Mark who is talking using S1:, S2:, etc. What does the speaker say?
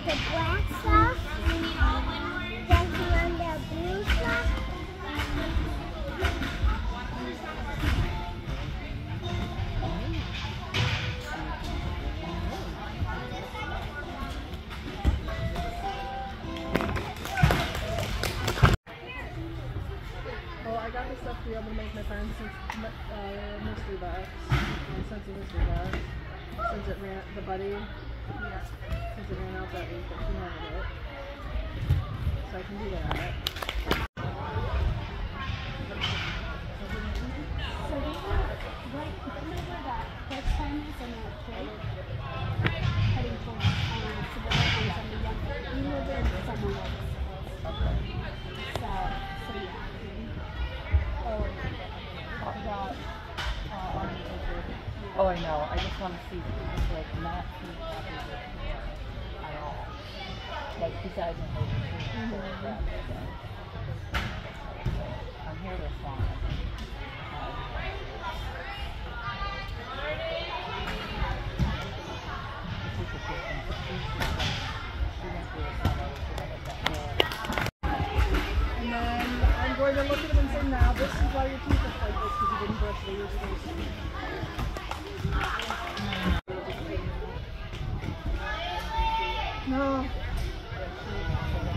S1: the black stuff, then you want the blue stuff.
S2: Well, I got the stuff to be able to make my parents mystery box. Sense of mystery box. Since it ran, the buddy, since it ran out that week that she wanted it. So I can do that.
S1: So we were right whenever that first time was in our kid, heading towards Savannah and Sunday Young. We were there with someone else. So yeah.
S3: Oh, I know. I just want to see just like not too happy with it at all. Like besides when they I'm here this long.
S2: And then I'm going to look at them and say, now this is why your teeth look like this, because you didn't brush the years ago. No.